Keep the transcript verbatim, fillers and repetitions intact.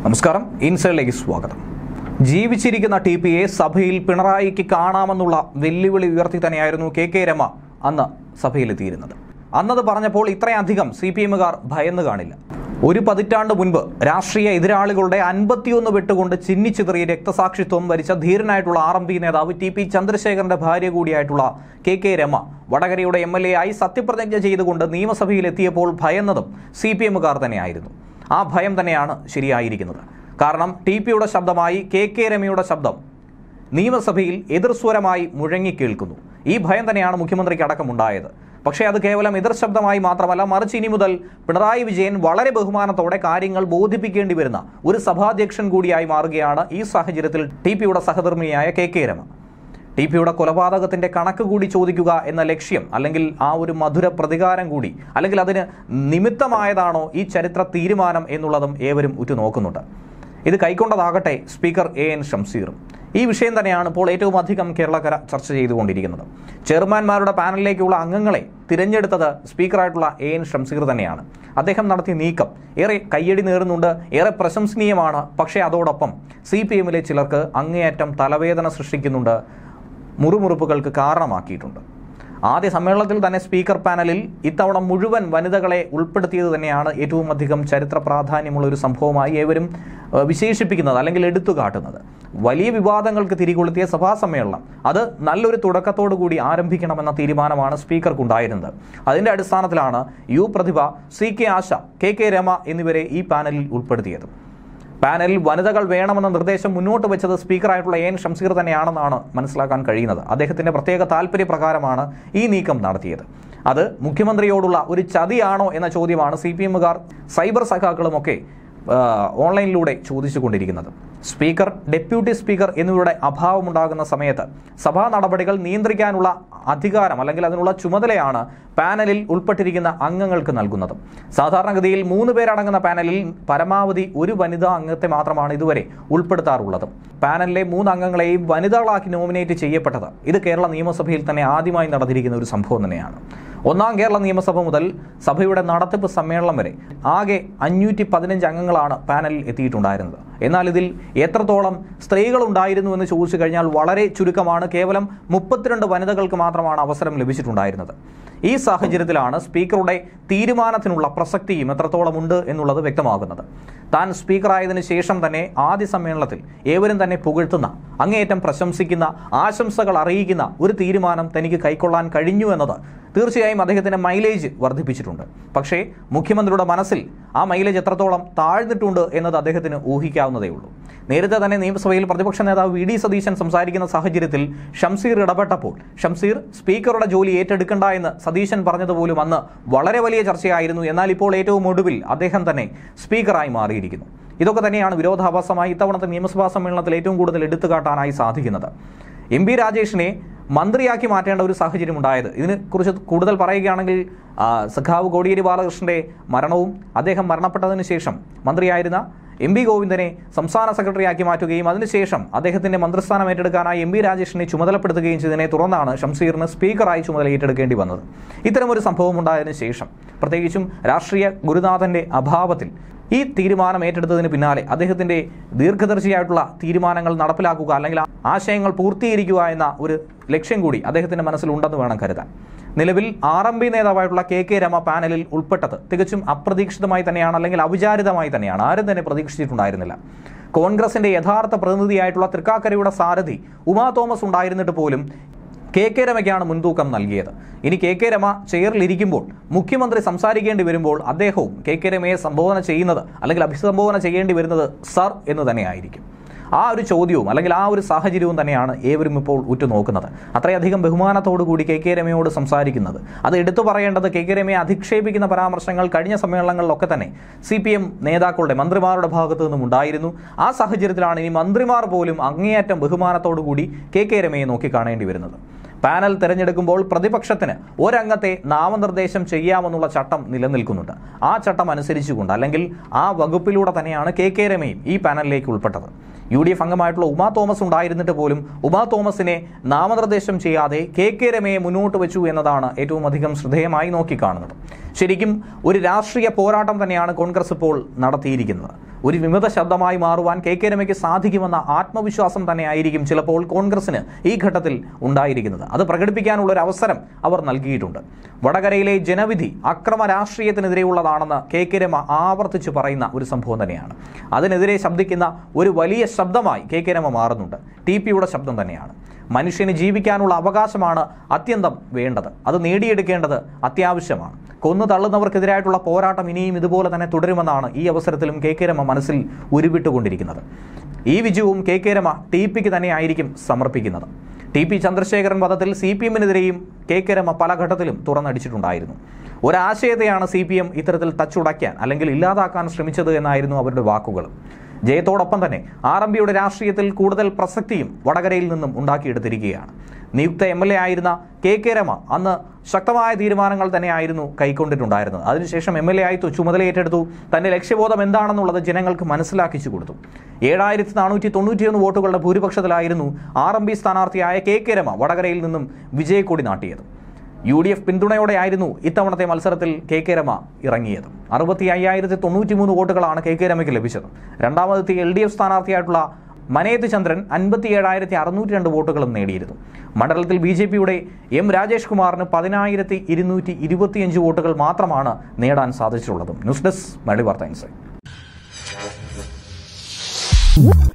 നമസ്കാരം, ഇൻസൈഡിലേക്ക് സ്വാഗതം. ജീവിച്ചിരിക്കുന്ന ടി പിയെ സഭയിൽ പിണറായിക്ക് കാണാമെന്നുള്ള വെല്ലുവിളി ഉയർത്തി തന്നെയായിരുന്നു കെ കെ രമ അന്ന് സഭയിലെത്തിയിരുന്നത്. അന്നത് പറഞ്ഞപ്പോൾ ഇത്രയധികം സി പി എമ്മുകാർ ഭയന്നു കാണില്ല. ഒരു പതിറ്റാണ്ട് മുൻപ് രാഷ്ട്രീയ എതിരാളികളുടെ അൻപത്തിയൊന്ന് വെട്ടുകൊണ്ട് ചിന്നിച്ചിതറിയ രക്തസാക്ഷിത്വം വരിച്ച ധീരനായിട്ടുള്ള ആർ എം പി നേതാവ് ടി പി ചന്ദ്രശേഖരന്റെ ഭാര്യ കൂടിയായിട്ടുള്ള കെ കെ രമ വടകരയുടെ എം എൽ എ ആയി സത്യപ്രതിജ്ഞ ചെയ്തുകൊണ്ട് നിയമസഭയിലെത്തിയപ്പോൾ ഭയന്നതും സി പി എമ്മുകാർ തന്നെയായിരുന്നു. ആ ഭയം തന്നെയാണ് ശരിയായിരിക്കുന്നത്. കാരണം ടി പിയുടെ ശബ്ദമായി കെ കെ രമയുടെ ശബ്ദം നിയമസഭയിൽ എതിർസ്വരമായി മുഴങ്ങിക്കേൾക്കുന്നു. ഈ ഭയം തന്നെയാണ് മുഖ്യമന്ത്രിക്ക് അടക്കമുണ്ടായത്. പക്ഷേ അത് കേവലം എതിർ ശബ്ദമായി മാത്രമല്ല, മറിച്ച് ഇനി മുതൽ പിണറായി വിജയൻ വളരെ ബഹുമാനത്തോടെ കാര്യങ്ങൾ ബോധിപ്പിക്കേണ്ടി വരുന്ന ഒരു സഭാധ്യക്ഷൻ കൂടിയായി മാറുകയാണ് ഈ സാഹചര്യത്തിൽ ടി പിയുടെ സഹധർമ്മിണിയായ കെ കെ രമ. ടി പിയുടെ കൊലപാതകത്തിന്റെ കണക്ക് കൂടി ചോദിക്കുക എന്ന ലക്ഷ്യം, അല്ലെങ്കിൽ ആ ഒരു മധുര പ്രതികാരം കൂടി, അല്ലെങ്കിൽ അതിന് നിമിത്തമായതാണോ ഈ ചരിത്ര തീരുമാനം എന്നുള്ളതും ഏവരും ഉറ്റുനോക്കുന്നുണ്ട്. ഇത് കൈക്കൊണ്ടതാകട്ടെ സ്പീക്കർ എ എൻ ഷംസീറും. ഈ വിഷയം തന്നെയാണ് ഇപ്പോൾ ഏറ്റവും അധികം കേരളക്കര ചർച്ച ചെയ്തുകൊണ്ടിരിക്കുന്നത്. ചെയർമാൻമാരുടെ പാനലിലേക്കുള്ള അംഗങ്ങളെ തിരഞ്ഞെടുത്തത് സ്പീക്കറായിട്ടുള്ള എ എൻ ഷംസീർ തന്നെയാണ്. അദ്ദേഹം നടത്തിയ നീക്കം ഏറെ കയ്യടി നേടുന്നുണ്ട്, ഏറെ പ്രശംസനീയമാണ്. പക്ഷേ അതോടൊപ്പം സി പി എമ്മിലെ ചിലർക്ക് അങ്ങേയറ്റം തലവേദന സൃഷ്ടിക്കുന്നുണ്ട്, മുറുമുറുപ്പുകൾക്ക് കാരണമാക്കിയിട്ടുണ്ട്. ആദ്യ സമ്മേളനത്തിൽ തന്നെ സ്പീക്കർ പാനലിൽ ഇത്തവണ മുഴുവൻ വനിതകളെ ഉൾപ്പെടുത്തിയത് തന്നെയാണ് ഏറ്റവും അധികം ചരിത്ര പ്രാധാന്യമുള്ള ഒരു സംഭവമായി ഏവരും വിശേഷിപ്പിക്കുന്നത്, അല്ലെങ്കിൽ എടുത്തു കാട്ടുന്നത്. വലിയ വിവാദങ്ങൾക്ക് തിരികൊളുത്തിയ സഭാ സമ്മേളനം അത് നല്ലൊരു തുടക്കത്തോടു കൂടി ആരംഭിക്കണമെന്ന തീരുമാനമാണ് സ്പീക്കർക്കുണ്ടായിരുന്നത്. അതിന്റെ അടിസ്ഥാനത്തിലാണ് U Prathibha, C K Asha, K K Rama എന്നിവരെ ഈ പാനലിൽ ഉൾപ്പെടുത്തിയത്. പാനലിൽ വനിതകൾ വേണമെന്ന നിർദ്ദേശം മുന്നോട്ട് വെച്ചത് സ്പീക്കറായിട്ടുള്ള എ എൻ ഷംസീർ തന്നെയാണെന്നാണ് മനസ്സിലാക്കാൻ കഴിയുന്നത്. അദ്ദേഹത്തിന്റെ പ്രത്യേക താല്പര്യപ്രകാരമാണ് ഈ നീക്കം നടത്തിയത്. അത് മുഖ്യമന്ത്രിയോടുള്ള ഒരു ചതിയാണോ എന്ന ചോദ്യമാണ് സി പി എമ്മുകാർ, സൈബർ സഖാക്കളുമൊക്കെ ഓൺലൈനിലൂടെ ചോദിച്ചുകൊണ്ടിരിക്കുന്നത്. സ്പീക്കർ, ഡെപ്യൂട്ടി സ്പീക്കർ എന്നിവരുടെ അഭാവമുണ്ടാകുന്ന സമയത്ത് സഭാ നടപടികൾ നിയന്ത്രിക്കാനുള്ള അധികാരം, അല്ലെങ്കിൽ അതിനുള്ള ചുമതലയാണ് പാനലിൽ ഉൾപ്പെട്ടിരിക്കുന്ന അംഗങ്ങൾക്ക് നൽകുന്നത്. സാധാരണഗതിയിൽ മൂന്ന് പേരടങ്ങുന്ന പാനലിൽ പരമാവധി ഒരു വനിതാ അംഗത്തെ മാത്രമാണ് ഇതുവരെ ഉൾപ്പെടുത്താറുള്ളത്. പാനലിലെ മൂന്ന് അംഗങ്ങളെയും വനിതകളാക്കി നോമിനേറ്റ് ചെയ്യപ്പെട്ടത് ഇത് കേരള നിയമസഭയിൽ തന്നെ ആദ്യമായി നടന്നിരിക്കുന്ന ഒരു സംഭവം തന്നെയാണ്. ഒന്നാം കേരള നിയമസഭ മുതൽ സഭയുടെ നടത്തിപ്പ് സമ്മേളനം വരെ ആകെ അഞ്ഞൂറ്റി പതിനഞ്ച് അംഗങ്ങളാണ് പാനലിൽ എത്തിയിട്ടുണ്ടായിരുന്നത്. എന്നാൽ ഇതിൽ എത്രത്തോളം സ്ത്രീകൾ ഉണ്ടായിരുന്നു എന്ന് ചോദിച്ചു കഴിഞ്ഞാൽ വളരെ ചുരുക്കമാണ്. കേവലം മുപ്പത്തിരണ്ട് വനിതകൾക്ക് മാത്രമാണ് അവസരം ലഭിച്ചിട്ടുണ്ടായിരുന്നത്. ഈ സാഹചര്യത്തിലാണ് സ്പീക്കറുടെ തീരുമാനത്തിനുള്ള പ്രസക്തിയും എത്രത്തോളം ഉണ്ട് എന്നുള്ളത് വ്യക്തമാകുന്നത്. താൻ സ്പീക്കറായതിനു ശേഷം തന്നെ ആദ്യ സമ്മേളനത്തിൽ ഏവരും തന്നെ പുകഴ്ത്തുന്ന, അങ്ങേയറ്റം പ്രശംസിക്കുന്ന, ആശംസകൾ അറിയിക്കുന്ന ഒരു തീരുമാനം തനിക്ക് കൈക്കൊള്ളാൻ കഴിഞ്ഞു എന്നത് തീർച്ചയായും അദ്ദേഹത്തിന്റെ മൈലേജ് വർദ്ധിപ്പിച്ചിട്ടുണ്ട്. പക്ഷേ മുഖ്യമന്ത്രിയുടെ മനസ്സിൽ ആ മൈലേജ് എത്രത്തോളം താഴ്ന്നിട്ടുണ്ട് എന്നത് അദ്ദേഹത്തിന് ഊഹിക്കാവുന്നതേ ഉള്ളൂ. നേരത്തെ തന്നെ നിയമസഭയിൽ പ്രതിപക്ഷ നേതാവ് വി ഡി സതീശൻ സംസാരിക്കുന്ന സാഹചര്യത്തിൽ ഷംസീർ ഇടപെട്ടപ്പോൾ ഷംസീർ സ്പീക്കറുടെ ജോലി ഏറ്റെടുക്കണ്ട എന്ന് സതീശൻ പറഞ്ഞതുപോലും അന്ന് വളരെ വലിയ ചർച്ചയായിരുന്നു. എന്നാൽ ഇപ്പോൾ ഏറ്റവും ഒടുവിൽ അദ്ദേഹം തന്നെ സ്പീക്കറായി മാറിയിരിക്കുന്നു. ഇതൊക്കെ തന്നെയാണ് വിരോധാഭാസമായി ഇത്തവണത്തെ നിയമസഭാ സമ്മേളനത്തിൽ ഏറ്റവും കൂടുതൽ എടുത്തുകാട്ടാനായി സാധിക്കുന്നത്. എം പി രാജേഷിനെ മന്ത്രിയാക്കി മാറ്റേണ്ട ഒരു സാഹചര്യം ഉണ്ടായത്. ഇതിനെ കുറിച്ച് കൂടുതൽ പറയുകയാണെങ്കിൽ സഖാവ് കോടിയേരി ബാലകൃഷ്ണന്റെ മരണവും അദ്ദേഹം മരണപ്പെട്ടതിന് ശേഷം മന്ത്രിയായിരുന്ന എം പി ഗോവിന്ദനെ സംസ്ഥാന സെക്രട്ടറിയാക്കി മാറ്റുകയും അതിനുശേഷം അദ്ദേഹത്തിന്റെ മന്ത്രിസ്ഥാനം ഏറ്റെടുക്കാനായി എം പി രാജേഷിനെ ചുമതലപ്പെടുത്തുകയും ചെയ്തതിനെ തുടർന്നാണ് ഷംസീറിന് സ്പീക്കറായി ചുമതല ഏറ്റെടുക്കേണ്ടി വന്നത്. ഇത്തരമൊരു സംഭവം ഉണ്ടായതിനു ശേഷം, പ്രത്യേകിച്ചും രാഷ്ട്രീയ ഗുരുനാഥന്റെ അഭാവത്തിൽ ഈ തീരുമാനം ഏറ്റെടുത്തതിന് പിന്നാലെ അദ്ദേഹത്തിന്റെ ദീർഘദർശിയായിട്ടുള്ള തീരുമാനങ്ങൾ നടപ്പിലാക്കുക, അല്ലെങ്കിൽ ആശയങ്ങൾ പൂർത്തീകരിക്കുക എന്ന ഒരു ലക്ഷ്യം കൂടി അദ്ദേഹത്തിന്റെ മനസ്സിലുണ്ടെന്ന് വേണം കരുതാൻ. നിലവിൽ ആർ എം പി നേതാവായിട്ടുള്ള കെ കെ രമ പാനലിൽ ഉൾപ്പെട്ടത് തികച്ചും അപ്രതീക്ഷിതമായി തന്നെയാണ്, അല്ലെങ്കിൽ അവിചാരിതമായി തന്നെയാണ്. ആരും തന്നെ പ്രതീക്ഷിച്ചിട്ടുണ്ടായിരുന്നില്ല. കോൺഗ്രസിന്റെ യഥാർത്ഥ പ്രതിനിധിയായിട്ടുള്ള തൃക്കാക്കരയുടെ സാരഥി ഉമാ തോമസ് ഉണ്ടായിരുന്നിട്ട് പോലും കെ കെ രമയ്ക്കാണ് മുൻതൂക്കം നൽകിയത്. ഇനി കെ കെ രമ ചെയറിലിരിക്കുമ്പോൾ മുഖ്യമന്ത്രി സംസാരിക്കേണ്ടി വരുമ്പോൾ അദ്ദേഹവും കെ കെ രമയെ സംബോധന ചെയ്യുന്നത്, അല്ലെങ്കിൽ അഭിസംബോധന ചെയ്യേണ്ടി വരുന്നത് സർ എന്ന് തന്നെയായിരിക്കും. ആ ഒരു ചോദ്യവും, അല്ലെങ്കിൽ ആ ഒരു സാഹചര്യവും തന്നെയാണ് ഏവരും ഇപ്പോൾ ഉറ്റുനോക്കുന്നത്. അത്രയധികം ബഹുമാനത്തോടു കൂടി കെ കെ രമയോട് സംസാരിക്കുന്നത്, അത് എടുത്തു പറയേണ്ടത് കെ കെ രമയെ അധിക്ഷേപിക്കുന്ന പരാമർശങ്ങൾ കഴിഞ്ഞ സമ്മേളനങ്ങളിലൊക്കെ തന്നെ സി പി എം നേതാക്കളുടെ, മന്ത്രിമാരുടെ ഭാഗത്തു നിന്നും ഉണ്ടായിരുന്നു. ആ സാഹചര്യത്തിലാണ് ഇനി മന്ത്രിമാർ പോലും അങ്ങേയറ്റം ബഹുമാനത്തോടു കൂടി കെ കെ രമയെ നോക്കിക്കാണേണ്ടി വരുന്നത്. പാനൽ തിരഞ്ഞെടുക്കുമ്പോൾ പ്രതിപക്ഷത്തിന് ഒരംഗത്തെ നാമനിർദ്ദേശം ചെയ്യാമെന്നുള്ള ചട്ടം നിലനിൽക്കുന്നുണ്ട്. ആ ചട്ടം അനുസരിച്ചുകൊണ്ട്, അല്ലെങ്കിൽ ആ വകുപ്പിലൂടെ തന്നെയാണ് കെ കെ രമയും ഈ പാനലിലേക്ക് ഉൾപ്പെട്ടത്. യു ഡി എഫ് അംഗമായിട്ടുള്ള ഉമാ തോമസ് ഉണ്ടായിരുന്നിട്ട് പോലും ഉമാ തോമസിനെ നാമനിർദ്ദേശം ചെയ്യാതെ കെ കെ രമയെ മുന്നോട്ട് വെച്ചു എന്നതാണ് ഏറ്റവും അധികം ശ്രദ്ധേയമായി നോക്കിക്കാണുന്നത്. ശരിക്കും ഒരു രാഷ്ട്രീയ പോരാട്ടം തന്നെയാണ് കോൺഗ്രസ് ഇപ്പോൾ നടത്തിയിരിക്കുന്നത്. ഒരു വിമത ശബ്ദമായി മാറുവാൻ കെ കെ രമയ്ക്ക് സാധിക്കുമെന്ന ആത്മവിശ്വാസം തന്നെയായിരിക്കും ചിലപ്പോൾ കോൺഗ്രസിന് ഈ ഘട്ടത്തിൽ ഉണ്ടായിരിക്കുന്നത്. അത് പ്രകടിപ്പിക്കാനുള്ള ഒരു അവസരം അവർ നൽകിയിട്ടുണ്ട്. വടകരയിലെ ജനവിധി അക്രമ രാഷ്ട്രീയത്തിനെതിരെയുള്ളതാണെന്ന് കെ കെ രമ ആവർത്തിച്ച് പറയുന്ന ഒരു സംഭവം തന്നെയാണ്. അതിനെതിരെ ശബ്ദിക്കുന്ന ഒരു വലിയ ശബ്ദമായി കെ കെ രമ മാറുന്നുണ്ട്. ടി പിയുടെ ശബ്ദം തന്നെയാണ്. മനുഷ്യന് ജീവിക്കാനുള്ള അവകാശമാണ് അത്യന്തം വേണ്ടത്. അത് നേടിയെടുക്കേണ്ടത് അത്യാവശ്യമാണ്. കൊന്നു തള്ളുന്നവർക്കെതിരായിട്ടുള്ള പോരാട്ടം ഇനിയും ഇതുപോലെ തന്നെ തുടരുമെന്നാണ് ഈ അവസരത്തിലും കെ കെ രമ മനസ്സിൽ ഉരുവിട്ടുകൊണ്ടിരിക്കുന്നത്. ഈ വിജയവും കെ കെ രമ ടി പിക്ക് തന്നെയായിരിക്കും സമർപ്പിക്കുന്നത്. ടി പി ചന്ദ്രശേഖരൻ വധത്തിൽ സി പി എമ്മിനെതിരെയും കെ കെ രമ പല ഘട്ടത്തിലും തുറന്നടിച്ചിട്ടുണ്ടായിരുന്നു. ഒരാശയത്തെയാണ് സി പി എം ഇത്തരത്തിൽ തച്ചുടയ്ക്കാൻ അല്ലെങ്കിൽ ഇല്ലാതാക്കാൻ ശ്രമിച്ചത് എന്നായിരുന്നു അവരുടെ വാക്കുകൾ. ജയത്തോടൊപ്പം തന്നെ ആർ എം പിയുടെ രാഷ്ട്രീയത്തിൽ കൂടുതൽ പ്രസക്തിയും വടകരയിൽ നിന്നും ഉണ്ടാക്കിയെടുത്തിരിക്കുകയാണ്. നിയുക്ത എം എൽ എ ആയിരുന്ന കെ കെ രമ അന്ന് ശക്തമായ തീരുമാനങ്ങൾ തന്നെയായിരുന്നു കൈക്കൊണ്ടിട്ടുണ്ടായിരുന്നത്. അതിനുശേഷം എം എൽ എ ആയി ചുമതല ഏറ്റെടുത്തു. തന്റെ ലക്ഷ്യബോധം എന്താണെന്നുള്ളത് ജനങ്ങൾക്ക് മനസ്സിലാക്കിച്ചു കൊടുത്തു. ഏഴായിരത്തി നാനൂറ്റി തൊണ്ണൂറ്റിയൊന്ന് വോട്ടുകളുടെ ഭൂരിപക്ഷത്തിലായിരുന്നു ആർ എം പി സ്ഥാനാർത്ഥിയായ കെ കെ രമ വടകരയിൽ നിന്നും വിജയക്കൊടി നാട്ടിയത്. യു ഡി എഫ് പിന്തുണയോടെയായിരുന്നു ഇത്തവണത്തെ മത്സരത്തിൽ കെ കെ രമ ഇറങ്ങിയത്. അറുപത്തി അയ്യായിരത്തി തൊണ്ണൂറ്റി മൂന്ന് വോട്ടുകളാണ് കെ കെ രമയ്ക്ക് ലഭിച്ചത്. രണ്ടാമതെത്തിയ എൽ ഡി എഫ് സ്ഥാനാർത്ഥിയായിട്ടുള്ള മനേത് ചന്ദ്രൻ അൻപത്തി ഏഴായിരത്തി അറുന്നൂറ്റി രണ്ട് വോട്ടുകളും നേടിയിരുന്നു. മണ്ഡലത്തിൽ ബി ജെ പിയുടെ എം രാജേഷ് കുമാറിന് പതിനായിരത്തി ഇരുന്നൂറ്റി ഇരുപത്തിയഞ്ച് വോട്ടുകൾ മാത്രമാണ് നേടാൻ സാധിച്ചിട്ടുള്ളത്. ന്യൂസ് ഡെസ്ക് മലയാളി വാർത്ത ഇൻസൈറ്റ്.